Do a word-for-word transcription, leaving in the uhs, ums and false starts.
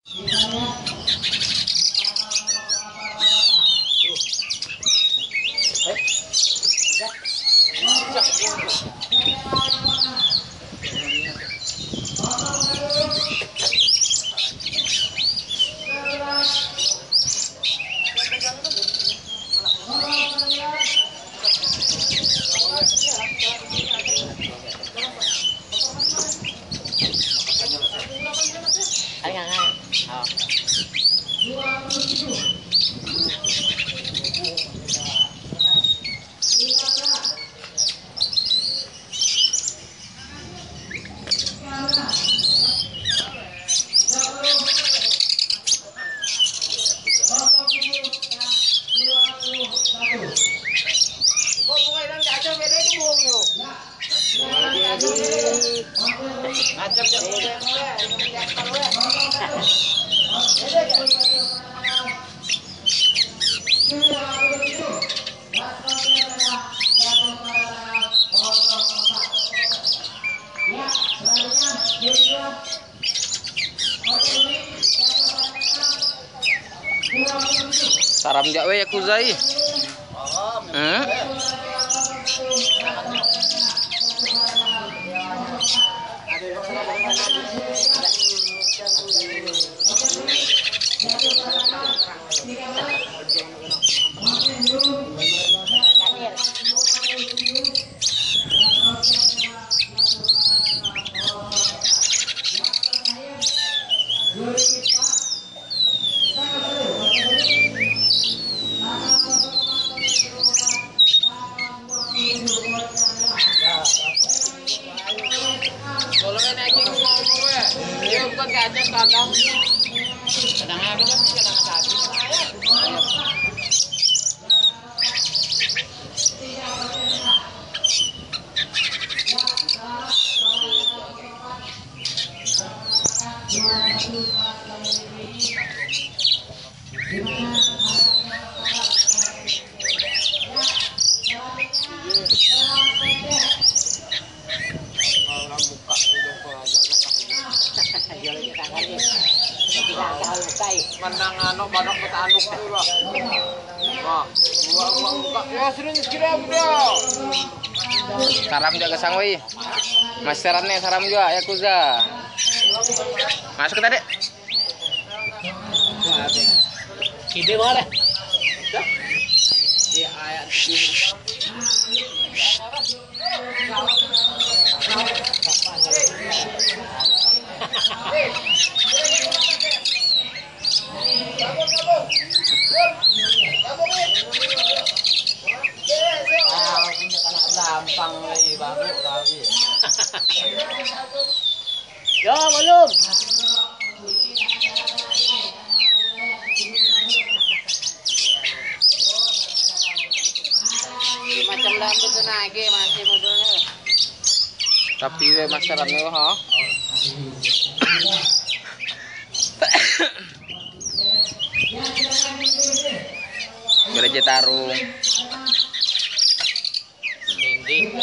Saram jak we Yakuza ih. Hmm? Mandang anu badak petanduk tuh lah. Wah, gua gua buka. Ya sering kira bro. Saram jaga sangwi. Mas saramnya saram juga Yakuza. Masuk tadi. Ide boleh. Iya ayat. Gampang lagi bagus kali. Ya belum. Macam lampu tenaga masih modelnya. Tapi we masyarakat ha. Gereja Tarung. Tinggi.